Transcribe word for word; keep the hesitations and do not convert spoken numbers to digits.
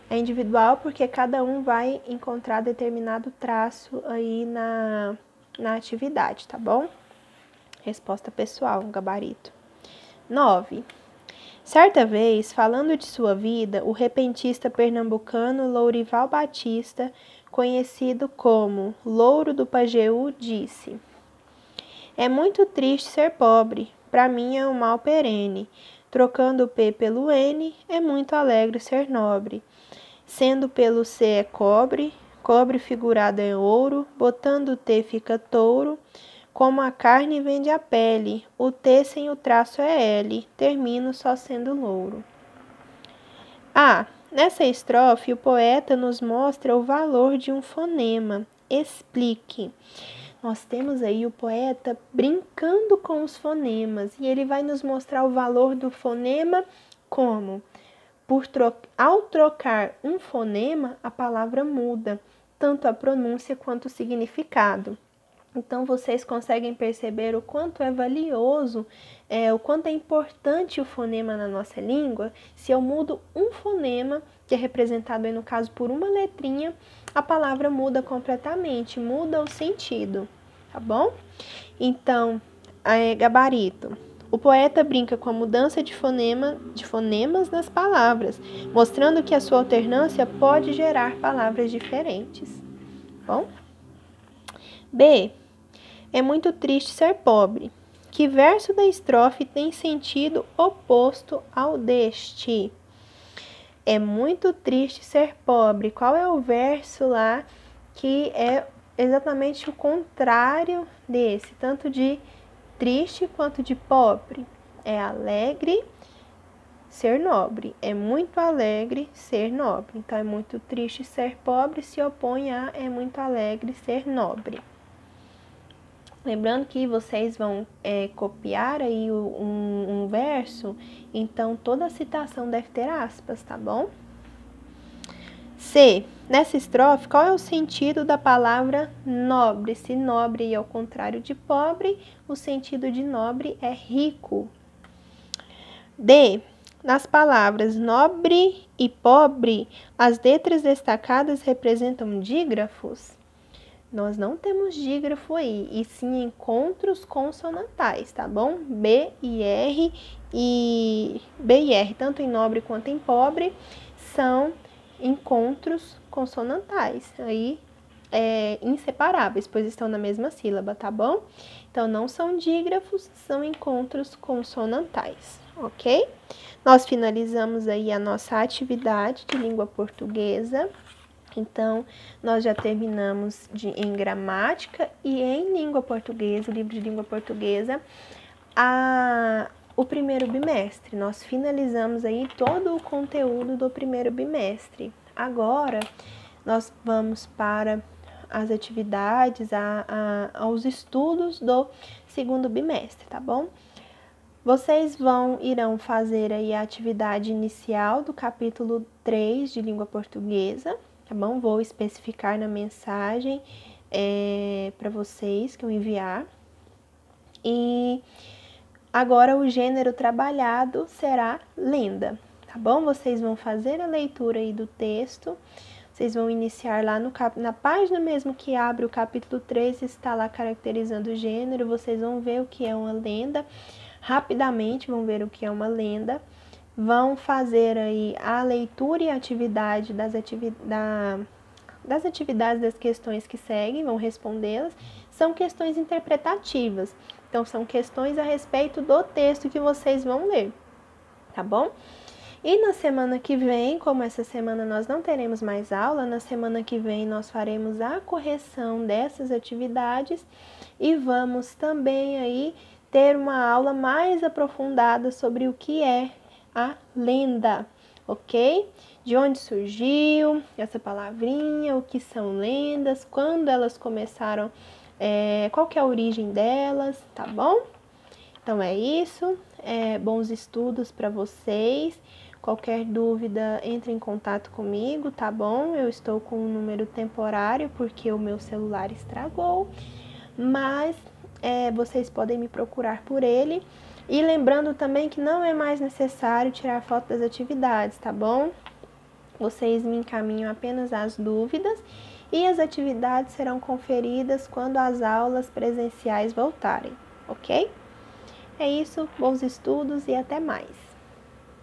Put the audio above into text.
É individual porque cada um vai encontrar determinado traço aí na, na atividade, tá bom? Resposta pessoal, um gabarito. nove. Certa vez, falando de sua vida, o repentista pernambucano Lourival Batista, conhecido como Louro do Pajeú, disse: é muito triste ser pobre, para mim é um mal perene. Trocando o P pelo N, é muito alegre ser nobre. Sendo pelo C é cobre, cobre figurado é ouro, botando o T fica touro. Como a carne vende a pele, o T sem o traço é L, termino só sendo louro. A. Nessa estrofe, o poeta nos mostra o valor de um fonema. Explique. Nós temos aí o poeta brincando com os fonemas e ele vai nos mostrar o valor do fonema como? Por tro- Ao trocar um fonema, a palavra muda, tanto a pronúncia quanto o significado. Então, vocês conseguem perceber o quanto é valioso, é, o quanto é importante o fonema na nossa língua. Se eu mudo um fonema, que é representado aí no caso por uma letrinha, a palavra muda completamente, muda o sentido, tá bom? Então, é, gabarito. O poeta brinca com a mudança de, fonema, de fonemas nas palavras, mostrando que a sua alternância pode gerar palavras diferentes. Bom? B. É muito triste ser pobre. Que verso da estrofe tem sentido oposto ao deste? É muito triste ser pobre. Qual é o verso lá que é exatamente o contrário desse, tanto de triste quanto de pobre? É alegre ser nobre. É muito alegre ser nobre. Então, é muito triste ser pobre se opõe a é muito alegre ser nobre. Lembrando que vocês vão é, copiar aí um, um verso, então toda a citação deve ter aspas, tá bom? C. Nessa estrofe, qual é o sentido da palavra nobre? Se nobre é ao contrário de pobre, o sentido de nobre é rico. D. Nas palavras nobre e pobre, as letras destacadas representam dígrafos? Nós não temos dígrafo aí, e sim encontros consonantais, tá bom? B e R e B e R, tanto em nobre quanto em pobre, são encontros consonantais, aí é, inseparáveis, pois estão na mesma sílaba, tá bom? Então, não são dígrafos, são encontros consonantais, ok? Nós finalizamos aí a nossa atividade de língua portuguesa. Então, nós já terminamos de, em gramática e em língua portuguesa, o livro de língua portuguesa, a, o primeiro bimestre. Nós finalizamos aí todo o conteúdo do primeiro bimestre. Agora, nós vamos para as atividades, a, a, aos estudos do segundo bimestre, tá bom? Vocês vão, irão fazer aí a atividade inicial do capítulo três de língua portuguesa, tá bom? Vou especificar na mensagem é, para vocês que eu enviar. E agora o gênero trabalhado será lenda, tá bom? Vocês vão fazer a leitura aí do texto, vocês vão iniciar lá no cap... na página mesmo que abre o capítulo três, está lá caracterizando o gênero, vocês vão ver o que é uma lenda, rapidamente vão ver o que é uma lenda. Vão fazer aí a leitura e a atividade das, ativi da, das atividades das questões que seguem, vão respondê-las. São questões interpretativas, então são questões a respeito do texto que vocês vão ler, tá bom? E na semana que vem, como essa semana nós não teremos mais aula, na semana que vem nós faremos a correção dessas atividades e vamos também aí ter uma aula mais aprofundada sobre o que é a lenda, ok? De onde surgiu essa palavrinha, o que são lendas, quando elas começaram, é, qual que é a origem delas, tá bom? Então é isso, é, bons estudos para vocês. Qualquer dúvida, entre em contato comigo, tá bom? Eu estou com um número temporário porque o meu celular estragou, mas é, vocês podem me procurar por ele. E lembrando também que não é mais necessário tirar foto das atividades, tá bom? Vocês me encaminham apenas as dúvidas e as atividades serão conferidas quando as aulas presenciais voltarem, ok? É isso, bons estudos e até mais!